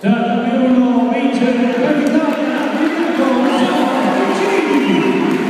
Dal numero 1 vince la vittoria di Marco Sancini.